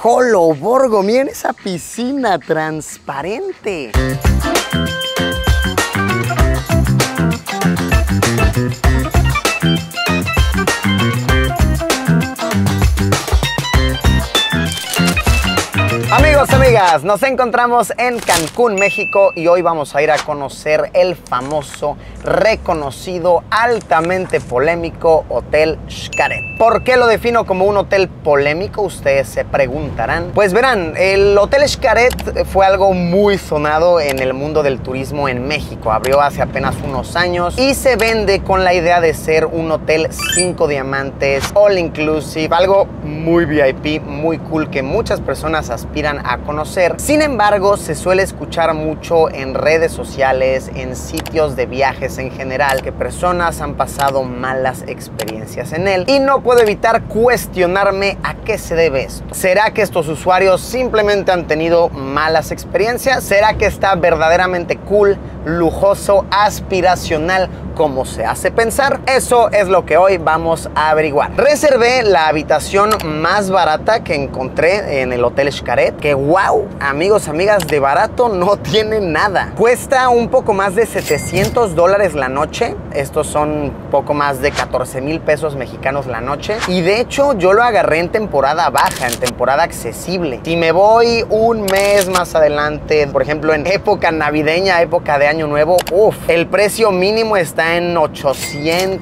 ¡Jolo Borgo! Miren esa piscina transparente. Amigos, amigas, nos encontramos en Cancún, México, y hoy vamos a ir a conocer el famoso, reconocido, altamente polémico Hotel Xcaret. ¿Por qué lo defino como un hotel polémico? Ustedes se preguntarán. Pues verán, el Hotel Xcaret fue algo muy sonado en el mundo del turismo en México. Abrió hace apenas unos años y se vende con la idea de ser un hotel 5 diamantes, all inclusive, algo muy VIP, muy cool que muchas personas aspiran a conocer. Sin embargo, se suele escuchar mucho en redes sociales, en sitios de viajes en general, que personas han pasado malas experiencias en él. Y no puedo evitar cuestionarme a qué se debe esto. ¿Será que estos usuarios simplemente han tenido malas experiencias? ¿Será que está verdaderamente cool, lujoso, aspiracional, como se hace pensar? Eso es lo que hoy vamos a averiguar. Reservé la habitación más barata que encontré en el Hotel Xcaret, que wow, amigos, amigas, de barato no tiene nada. Cuesta un poco más de $700 la noche. Estos son poco más de 14,000 pesos mexicanos la noche. Y de hecho yo lo agarré en temporada baja, en temporada accesible. Si me voy un mes más adelante, por ejemplo en época navideña, época de Año Nuevo, el precio mínimo está en $800,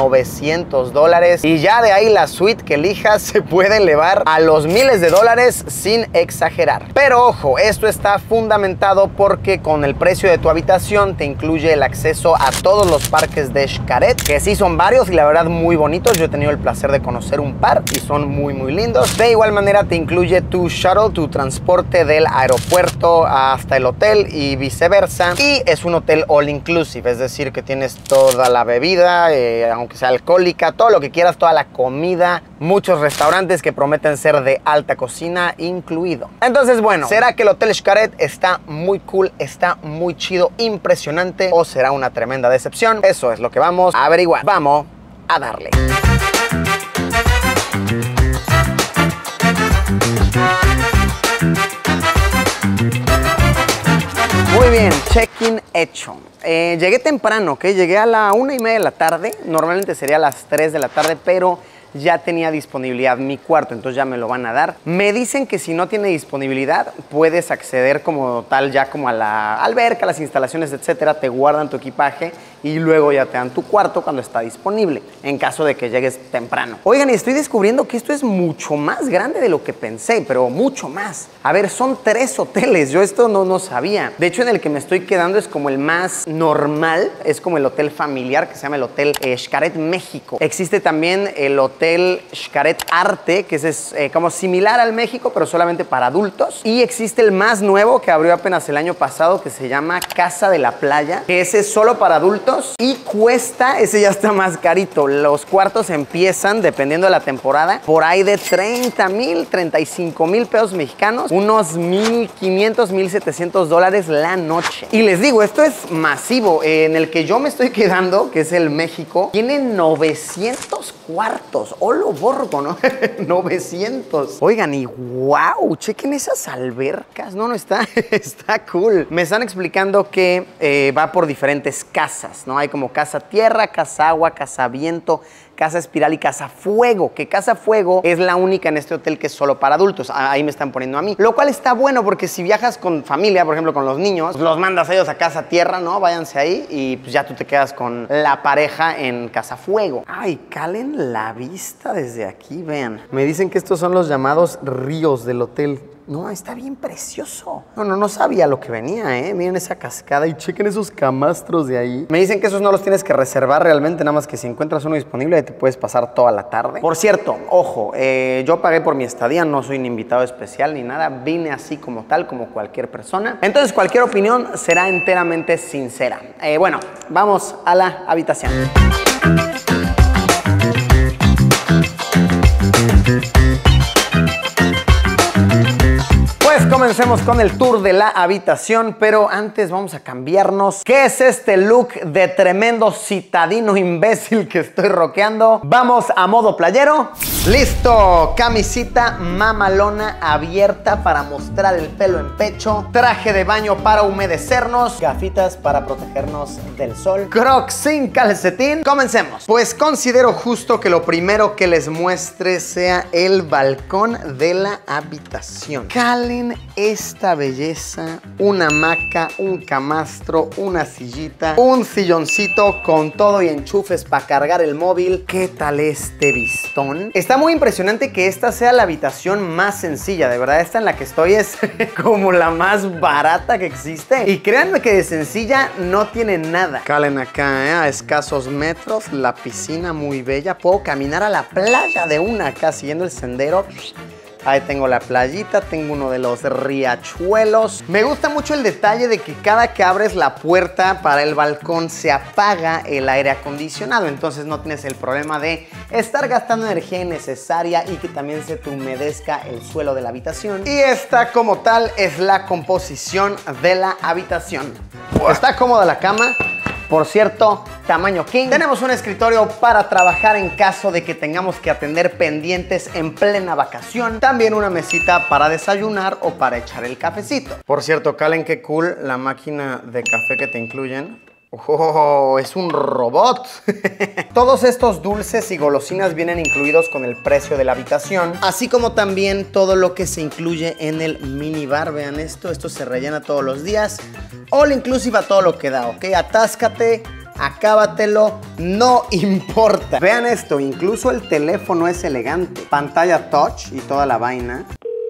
$900. Y ya de ahí la suite que elijas se puede elevar a los miles de dólares sin exagerar. Pero ojo, esto está fundamentado porque con el precio de tu habitación te incluye el acceso a todos los parques de Xcaret, que sí son varios y la verdad muy bonitos. Yo he tenido el placer de conocer un par y son muy lindos. De igual manera te incluye tu shuttle, tu transporte del aeropuerto hasta el hotel y viceversa. Y es un hotel all inclusive, es decir que tienes toda la bebida, aunque sea alcohólica, todo lo que quieras, toda la comida, muchos restaurantes que prometen ser de alta cocina incluido. Entonces, bueno, ¿será que el Hotel Xcaret está muy cool, está muy chido, impresionante, o será una tremenda decepción? Eso es lo que vamos a averiguar. Vamos a darle. Muy bien, check-in hecho. Llegué temprano, ¿ok? Llegué a la 1:30 de la tarde. Normalmente sería a las 3 de la tarde, pero ya tenía disponibilidad mi cuarto, entonces ya me lo van a dar. Me dicen que si no tiene disponibilidad, puedes acceder como tal ya como a la alberca, las instalaciones, etcétera. Te guardan tu equipaje y luego ya te dan tu cuarto cuando está disponible, en caso de que llegues temprano. Oigan, y estoy descubriendo que esto es mucho más grande de lo que pensé, pero mucho más. A ver, son 3 hoteles, yo esto no sabía. De hecho, en el que me estoy quedando es como el más normal, es como el hotel familiar, que se llama el Hotel Xcaret México. Existe también el Hotel Xcaret Arte, que es como similar al México, pero solamente para adultos. Y existe el más nuevo, que abrió apenas el año pasado, que se llama Casa de la Playa, que ese es solo para adultos y cuesta, ese ya está más carito. Los cuartos empiezan, dependiendo de la temporada, por ahí de 30,000, 35,000 pesos mexicanos, unos $1,500, $1,700 la noche. Y les digo, esto es masivo. En el que yo me estoy quedando, que es el México, tiene 900 cuartos. ¡Holo Borgo!, ¿no? 900. Oigan, y wow, chequen esas albercas. No, está cool. Me están explicando que va por diferentes casas, ¿no? Hay como casa tierra, casa agua, casa viento, casa espiral y casa fuego, que casa fuego es la única en este hotel que es solo para adultos. Ahí me están poniendo a mí, lo cual está bueno porque si viajas con familia, por ejemplo con los niños, los mandas a ellos a casa tierra, ¿no? Váyanse ahí y pues ya tú te quedas con la pareja en casa fuego. Ay, calen la vista desde aquí, vean. Me dicen que estos son los llamados ríos del hotel. No, está bien precioso. No sabía lo que venía, ¿eh? Miren esa cascada y chequen esos camastros de ahí. Me dicen que esos no los tienes que reservar realmente, nada más que si encuentras uno disponible, ahí te puedes pasar toda la tarde. Por cierto, ojo, yo pagué por mi estadía, no soy un invitado especial ni nada, vine así como tal, como cualquier persona. Entonces, cualquier opinión será enteramente sincera. Bueno, vamos a la habitación. Comencemos con el tour de la habitación, pero antes vamos a cambiarnos. ¿Qué es este look de tremendo citadino imbécil que estoy rockeando? Vamos a modo playero. Listo, camisita mamalona abierta para mostrar el pelo en pecho, traje de baño para humedecernos, gafitas para protegernos del sol, Crocs sin calcetín. Comencemos. Pues considero justo que lo primero que les muestre sea el balcón de la habitación. Calen esta belleza, una hamaca, un camastro, una sillita, un silloncito con todo y enchufes para cargar el móvil. ¿Qué tal este vistón? Está muy impresionante que esta sea la habitación más sencilla. De verdad, esta en la que estoy es como la más barata que existe. Y créanme que de sencilla no tiene nada. Calen acá, a escasos metros, la piscina muy bella. Puedo caminar a la playa de una acá siguiendo el sendero. Ahí tengo la playita, tengo uno de los riachuelos. Me gusta mucho el detalle de que cada que abres la puerta para el balcón se apaga el aire acondicionado. Entonces no tienes el problema de estar gastando energía innecesaria y que también se te humedezca el suelo de la habitación. Y esta como tal es la composición de la habitación. Está cómoda la cama. Por cierto, tamaño king. Tenemos un escritorio para trabajar en caso de que tengamos que atender pendientes en plena vacación. También una mesita para desayunar o para echar el cafecito. Por cierto, calen qué cool la máquina de café que te incluyen. ¡Oh! Es un robot. Todos estos dulces y golosinas vienen incluidos con el precio de la habitación, así como también todo lo que se incluye en el minibar. Vean esto, esto se rellena todos los días. All inclusive a todo lo que da, ¿ok? Atáscate, acábatelo, no importa. Vean esto, incluso el teléfono es elegante. Pantalla touch y toda la vaina.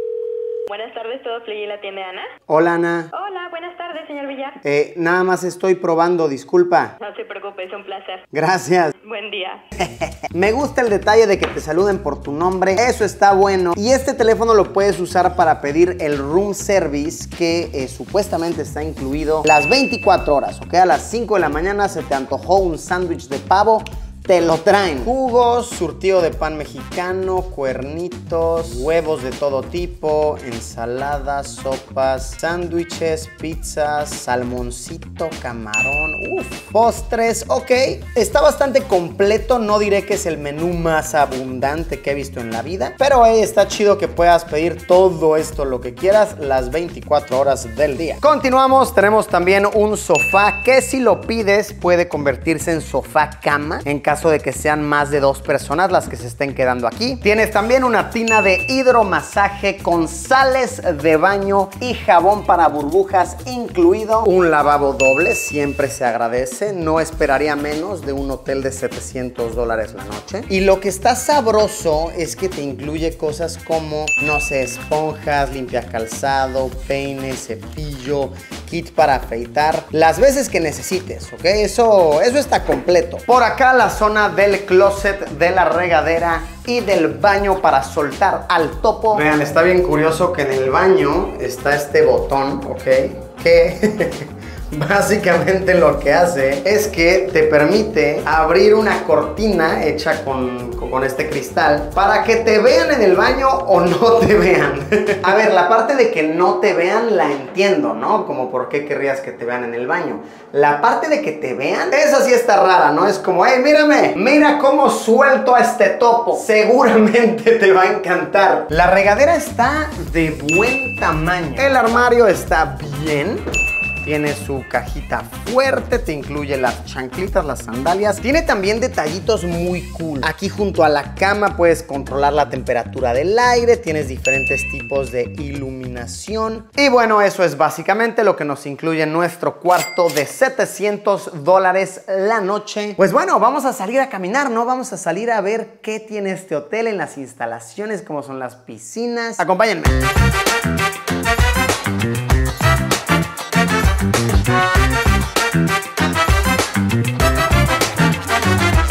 Buenas tardes, ¿todo Play la tienda Ana? Hola, Ana. Hola, buenas tardes, señor Villar. Nada más estoy probando, disculpa. No se preocupe, es un placer. Gracias. Buen día. Me gusta el detalle de que te saluden por tu nombre, eso está bueno. Y este teléfono lo puedes usar para pedir el room service que supuestamente está incluido las 24 horas, ¿ok? A las 5 de la mañana se te antojó un sándwich de pavo, te lo traen. Jugos, surtido de pan mexicano, cuernitos, huevos de todo tipo, ensaladas, sopas, sándwiches, pizzas, salmoncito, camarón, postres, ok. Está bastante completo, no diré que es el menú más abundante que he visto en la vida, pero está chido que puedas pedir todo esto, lo que quieras, las 24 horas del día. Continuamos, tenemos también un sofá que si lo pides puede convertirse en sofá cama en caso de que sean más de 2 personas las que se estén quedando aquí. Tienes también una tina de hidromasaje con sales de baño y jabón para burbujas incluido. Un lavabo doble, siempre se agradece. No esperaría menos de un hotel de $700 la noche. Y lo que está sabroso es que te incluye cosas como, no sé, esponjas, limpia calzado, peine, cepillo, kit para afeitar, las veces que necesites, ¿ok? Eso está completo. Por acá la zona del closet, de la regadera y del baño para soltar al topo. Vean, está bien curioso que en el baño está este botón, ¿ok? Que básicamente lo que hace es que te permite abrir una cortina hecha con este cristal para que te vean en el baño o no te vean. A ver, la parte de que no te vean la entiendo, ¿no? Como por qué querrías que te vean en el baño. La parte de que te vean, esa sí está rara, ¿no? Es como, hey, mírame, mira cómo suelto a este topo. Seguramente te va a encantar. La regadera está de buen tamaño. El armario está bien. Tiene su cajita fuerte, te incluye las chanclitas, las sandalias. Tiene también detallitos muy cool. Aquí junto a la cama puedes controlar la temperatura del aire. Tienes diferentes tipos de iluminación. Y bueno, eso es básicamente lo que nos incluye nuestro cuarto de $700 la noche. Pues bueno, vamos a salir a caminar, ¿no? Vamos a salir a ver qué tiene este hotel en las instalaciones, cómo son las piscinas. Acompáñenme.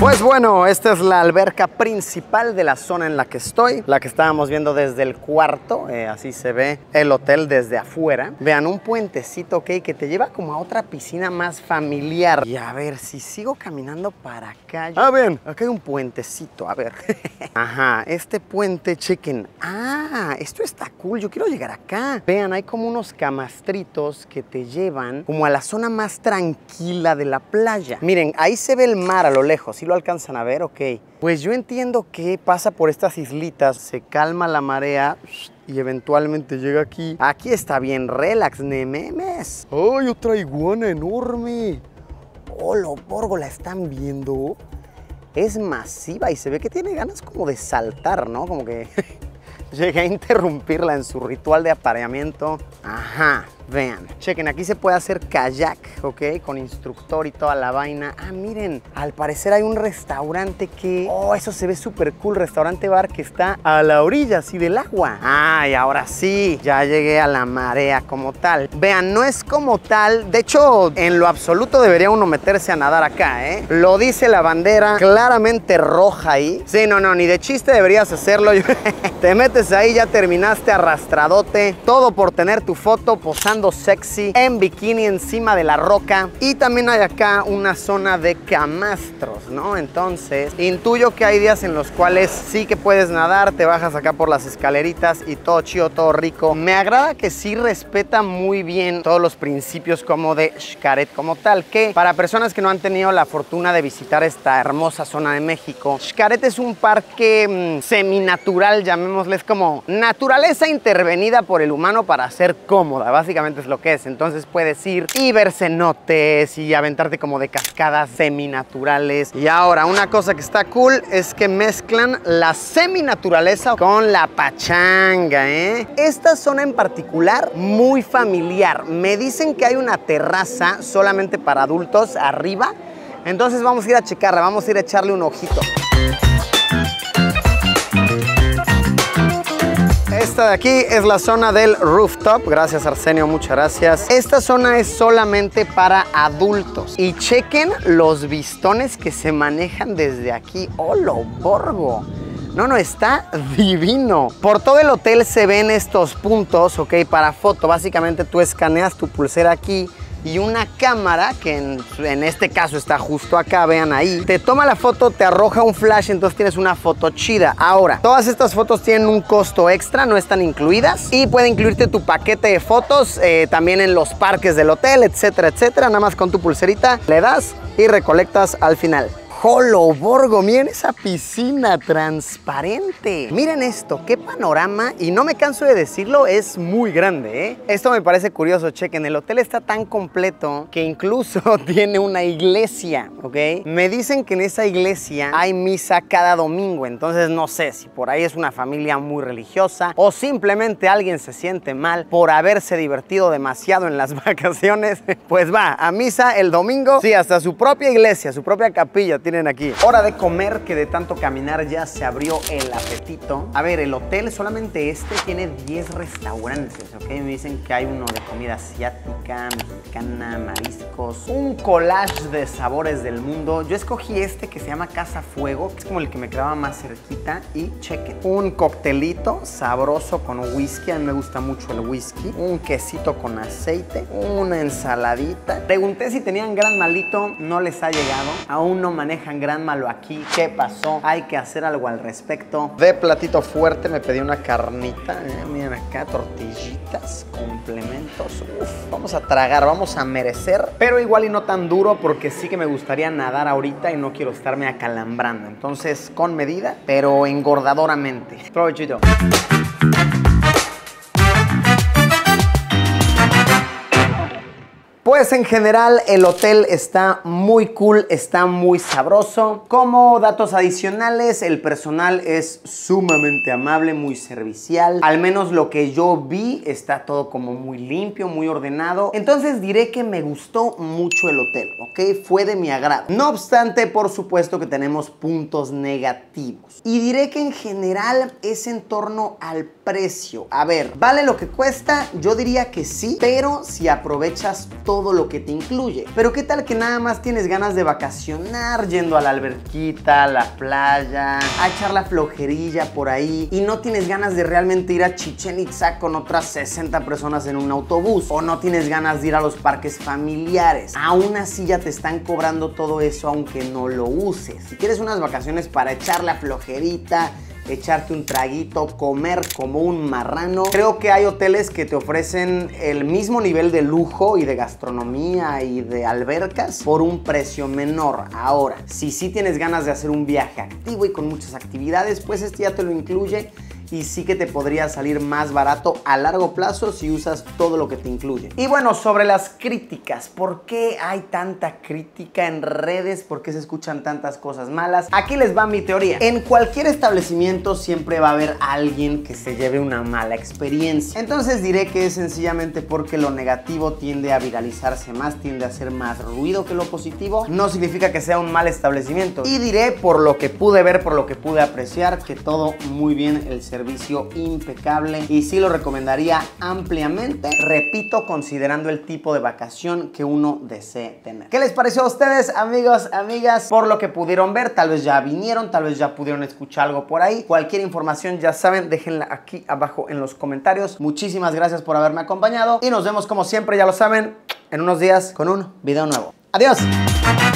Pues bueno, esta es la alberca principal de la zona en la que estoy, la que estábamos viendo desde el cuarto, así se ve el hotel desde afuera. Vean, un puentecito, ok, que te lleva como a otra piscina más familiar. Y a ver, si sigo caminando para acá... Ah, vean, acá hay un puentecito, a ver. Ajá, este puente, chequen. Ah, esto está cool, yo quiero llegar acá. Vean, hay como unos camastritos que te llevan como a la zona más tranquila de la playa. Miren, ahí se ve el mar a lo lejos, ¿sí lo alcanzan a ver? Ok. Pues yo entiendo que pasa por estas islitas, se calma la marea y eventualmente llega aquí. Aquí está bien relax, nememes. ¡Ay, otra iguana enorme! ¡Oh, lo borgo! ¿La están viendo? Es masiva y se ve que tiene ganas como de saltar, ¿no? Como que llegué a interrumpirla en su ritual de apareamiento. Ajá. Vean, chequen, aquí se puede hacer kayak, ¿ok? Con instructor y toda la vaina. Ah, miren, al parecer hay un restaurante que... Oh, eso se ve súper cool, restaurante bar que está a la orilla, así del agua. Ah, y ahora sí, ya llegué a la marea como tal. Vean, no es como tal, de hecho, en lo absoluto debería uno meterse a nadar acá, ¿eh? Lo dice la bandera, claramente roja ahí. Sí, no, ni de chiste deberías hacerlo. Te metes ahí, ya terminaste arrastradote, todo por tener tu foto posando sexy en bikini encima de la roca. Y también hay acá una zona de camastros, ¿no? Entonces intuyo que hay días en los cuales sí que puedes nadar, te bajas acá por las escaleritas y todo chido, todo rico. Me agrada que sí respeta muy bien todos los principios como de Xcaret como tal, que para personas que no han tenido la fortuna de visitar esta hermosa zona de México, Xcaret es un parque seminatural, llamémosle, es como naturaleza intervenida por el humano para ser cómoda, básicamente es lo que es. Entonces puedes ir y ver cenotes y aventarte como de cascadas seminaturales. Y ahora, una cosa que está cool es que mezclan la seminaturaleza con la pachanga, ¿eh? Esta zona en particular, muy familiar. Me dicen que hay una terraza solamente para adultos arriba. Entonces vamos a ir a checarla, vamos a ir a echarle un ojito. Esta de aquí es la zona del rooftop. Gracias, Arsenio, muchas gracias. Esta zona es solamente para adultos. Y chequen los vistones que se manejan desde aquí. ¡Oh, lo borgo! No, está divino. Por todo el hotel se ven estos puntos, ok, para foto. Básicamente tú escaneas tu pulsera aquí y una cámara, que en este caso está justo acá, vean ahí, te toma la foto, te arroja un flash, entonces tienes una foto chida. Ahora, todas estas fotos tienen un costo extra, no están incluidas, y puede incluirte tu paquete de fotos también en los parques del hotel, etcétera, etcétera. Nada más con tu pulserita le das y recolectas al final. ¡Jolo, borgo! Miren esa piscina transparente. Miren esto, qué panorama. Y no me canso de decirlo, es muy grande, ¿eh? Esto me parece curioso, chequen. El hotel está tan completo que incluso tiene una iglesia, ¿ok? Me dicen que en esa iglesia hay misa cada domingo. Entonces no sé si por ahí es una familia muy religiosa o simplemente alguien se siente mal por haberse divertido demasiado en las vacaciones. Pues va a misa el domingo. Sí, hasta su propia iglesia, su propia capilla tienen aquí. Hora de comer, que de tanto caminar ya se abrió el apetito. A ver, el hotel, solamente este, tiene 10 restaurantes, ¿ok? Me dicen que hay uno de comida asiática, mexicana, mariscos, un collage de sabores del mundo. Yo escogí este que se llama Casa Fuego, que es como el que me quedaba más cerquita. Y chequen, un coctelito sabroso con whisky, a mí me gusta mucho el whisky, un quesito con aceite, una ensaladita. Pregunté si tenían gran malito, no les ha llegado, aún no manejan gran malo aquí. ¿Qué pasó? Hay que hacer algo al respecto. De platito fuerte me pedí una carnita, miren acá, tortillitas, complementos. Uf, vamos a tragar, vamos a merecer, pero igual y no tan duro, porque sí que me gustaría nadar ahorita y no quiero estarme acalambrando. Entonces, con medida, pero engordadoramente. Provechito. Pues en general el hotel está muy cool, está muy sabroso. Como datos adicionales, el personal es sumamente amable, muy servicial. Al menos lo que yo vi, está todo como muy limpio, muy ordenado. Entonces diré que me gustó mucho el hotel, ¿ok? Fue de mi agrado. No obstante, por supuesto que tenemos puntos negativos. Y diré que en general es en torno al precio. A ver, ¿vale lo que cuesta? Yo diría que sí, pero si aprovechas todo todo lo que te incluye. Pero ¿qué tal que nada más tienes ganas de vacacionar yendo a la alberquita, a la playa, a echar la flojerilla por ahí y no tienes ganas de realmente ir a Chichén Itzá con otras 60 personas en un autobús, o no tienes ganas de ir a los parques familiares? Aún así ya te están cobrando todo eso aunque no lo uses. Si quieres unas vacaciones para echar la flojerita, echarte un traguito, comer como un marrano, creo que hay hoteles que te ofrecen el mismo nivel de lujo y de gastronomía y de albercas por un precio menor. Ahora, si sí tienes ganas de hacer un viaje activo y con muchas actividades, pues este ya te lo incluye y sí que te podría salir más barato a largo plazo si usas todo lo que te incluye. Y bueno, sobre las críticas, ¿por qué hay tanta crítica en redes? ¿Por qué se escuchan tantas cosas malas? Aquí les va mi teoría. En cualquier establecimiento siempre va a haber alguien que se lleve una mala experiencia. Entonces diré que es sencillamente porque lo negativo tiende a viralizarse más, tiende a hacer más ruido que lo positivo. No significa que sea un mal establecimiento. Y diré, por lo que pude ver, por lo que pude apreciar, que todo muy bien, el servicio impecable y sí lo recomendaría ampliamente, repito, considerando el tipo de vacación que uno desee tener. ¿Qué les pareció a ustedes, amigos, amigas? Por lo que pudieron ver, tal vez ya vinieron, tal vez ya pudieron escuchar algo por ahí. Cualquier información, ya saben, déjenla aquí abajo en los comentarios. Muchísimas gracias por haberme acompañado y nos vemos como siempre, ya lo saben, en unos días con un video nuevo. ¡Adiós!